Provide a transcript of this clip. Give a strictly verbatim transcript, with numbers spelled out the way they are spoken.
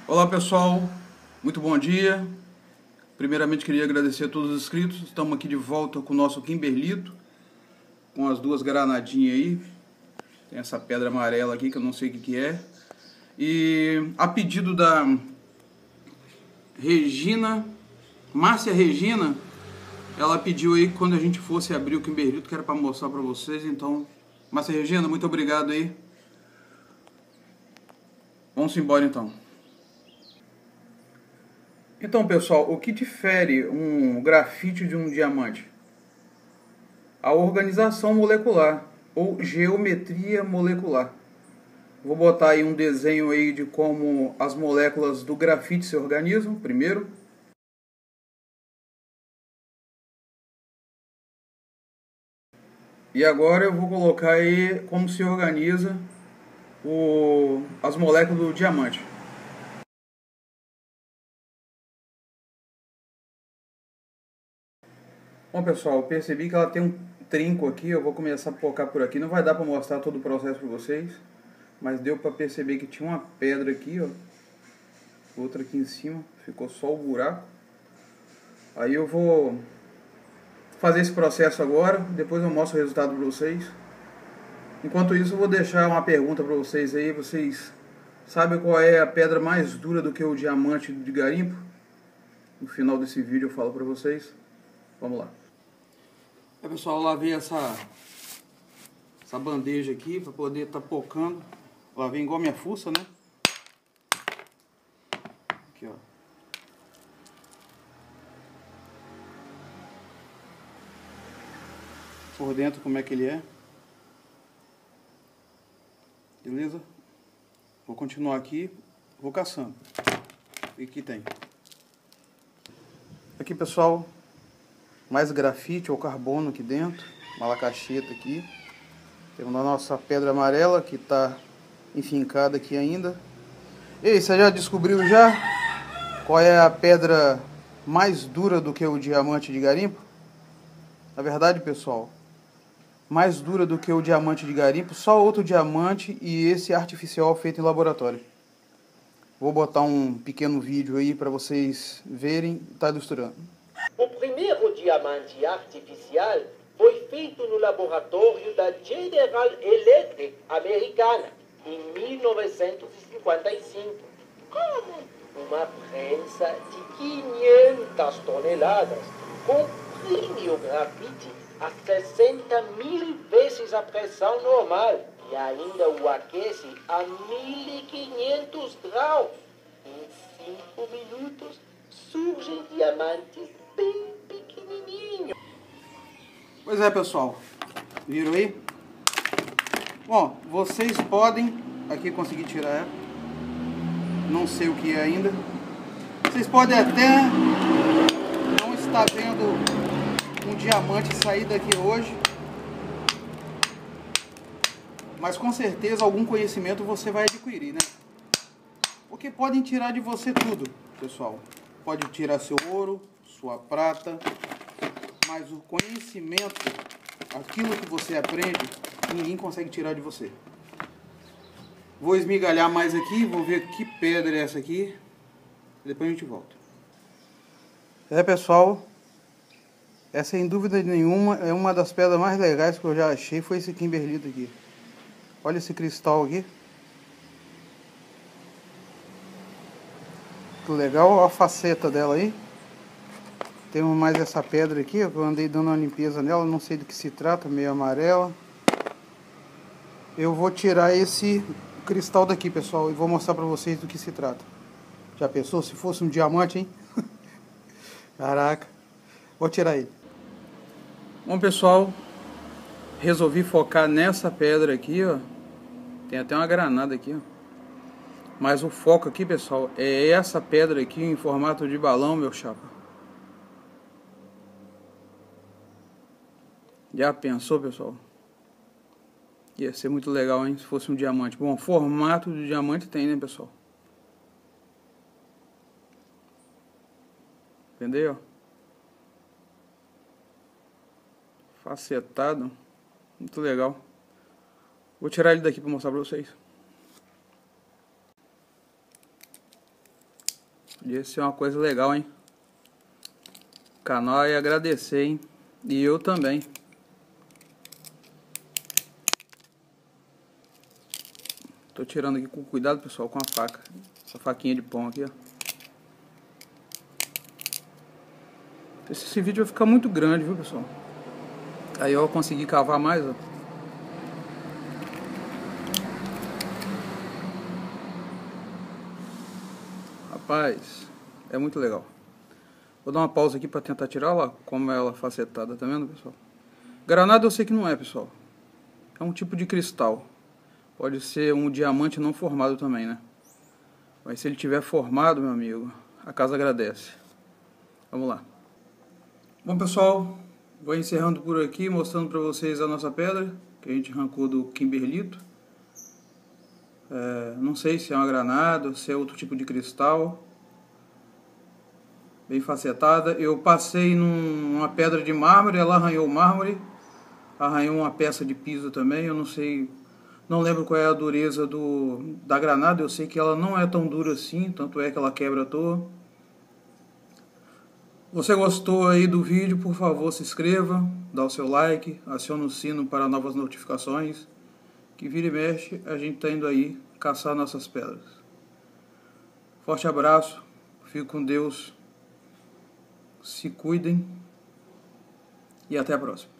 Olá pessoal, muito bom dia. Primeiramente queria agradecer a todos os inscritos. Estamos aqui de volta com o nosso Kimberlito, com as duas granadinhas aí. Tem essa pedra amarela aqui que eu não sei o que, que é. E a pedido da Regina, Márcia Regina, ela pediu aí que quando a gente fosse abrir o Kimberlito, que era para mostrar para vocês. Então, Márcia Regina, muito obrigado aí. Vamos embora então. Então pessoal, o que difere um grafite de um diamante? A organização molecular ou geometria molecular. Vou botar aí um desenho aí de como as moléculas do grafite se organizam primeiro. E agora eu vou colocar aí como se organiza o, as moléculas do diamante. Bom pessoal, eu percebi que ela tem um trinco aqui, eu vou começar a focar por aqui. Não vai dar para mostrar todo o processo para vocês, mas deu para perceber que tinha uma pedra aqui, ó. Outra aqui em cima, ficou só o buraco. Aí eu vou fazer esse processo agora, depois eu mostro o resultado para vocês. Enquanto isso eu vou deixar uma pergunta para vocês aí. Vocês sabem qual é a pedra mais dura do que o diamante de garimpo? No final desse vídeo eu falo para vocês. Vamos lá. É, pessoal, eu lavei essa, essa bandeja aqui para poder estar tá pocando. Lavei igual minha fuça, né? Aqui, ó. Por dentro como é que ele é. Beleza? Vou continuar aqui, vou caçando. E aqui tem. Aqui, pessoal, mais grafite ou carbono aqui dentro, malacacheta aqui. Temos a nossa pedra amarela que está enfincada aqui ainda. Ei, você já descobriu já qual é a pedra mais dura do que o diamante de garimpo? Na verdade, pessoal, mais dura do que o diamante de garimpo, só outro diamante e esse artificial feito em laboratório. Vou botar um pequeno vídeo aí para vocês verem, tá ilustrando. O primeiro diamante artificial foi feito no laboratório da General Electric americana em mil novecentos e cinquenta e cinco. Como uma prensa de quinhentas toneladas comprime o grafite a sessenta mil vezes a pressão normal e ainda o aquece a mil e quinhentos graus. Em cinco minutos surgem diamantes bem pequenininhos. Pois é, pessoal, viram aí? Bom, vocês podem aqui conseguir tirar ela. Não sei o que é ainda. Vocês podem até não estar vendo um diamante sair daqui hoje, mas com certeza algum conhecimento você vai adquirir, né? Porque podem tirar de você tudo, pessoal. Pode tirar seu ouro, sua prata, mas o conhecimento, aquilo que você aprende, ninguém consegue tirar de você. Vou esmigalhar mais aqui, vou ver que pedra é essa aqui, depois a gente volta. É, pessoal, essa sem dúvida nenhuma é uma das pedras mais legais que eu já achei, foi esse Kimberlito aqui. Olha esse cristal aqui. Que legal, olha a faceta dela aí. Temos mais essa pedra aqui, eu andei dando uma limpeza nela, não sei do que se trata, meio amarela. Eu vou tirar esse cristal daqui, pessoal, e vou mostrar pra vocês do que se trata. Já pensou se fosse um diamante, hein? Caraca. Vou tirar ele. Bom, pessoal, resolvi focar nessa pedra aqui, ó. Tem até uma granada aqui, ó. Mas o foco aqui, pessoal, é essa pedra aqui em formato de balão, meu chapa. Já pensou, pessoal? Ia ser muito legal, hein, se fosse um diamante. Bom, formato de diamante tem, né, pessoal? Entendeu? Facetado. Muito legal. Vou tirar ele daqui para mostrar para vocês. Podia ser uma coisa legal, hein? O canal ia agradecer, hein? E eu também. Tô tirando aqui com cuidado, pessoal, com a faca. Essa faquinha de pão aqui, ó. Esse vídeo vai ficar muito grande, viu, pessoal? Aí eu vou conseguir cavar mais, ó. Rapaz, é muito legal. Vou dar uma pausa aqui pra tentar tirar lá, como ela é facetada, tá vendo, pessoal? Granada eu sei que não é, pessoal. É um tipo de cristal. Pode ser um diamante não formado também, né? Mas se ele tiver formado, meu amigo, a casa agradece. Vamos lá. Bom, pessoal, vou encerrando por aqui, mostrando pra vocês a nossa pedra, que a gente arrancou do Kimberlito. É, não sei se é uma granada, se é outro tipo de cristal. Bem facetada. Eu passei num, numa pedra de mármore, ela arranhou o mármore. Arranhou uma peça de piso também, eu não sei... Não lembro qual é a dureza do, da granada, eu sei que ela não é tão dura assim, tanto é que ela quebra à toa. Você gostou aí do vídeo, por favor se inscreva, dá o seu like, acione o sino para novas notificações, que vira e mexe a gente está indo aí caçar nossas pedras. Forte abraço, fique com Deus, se cuidem e até a próxima.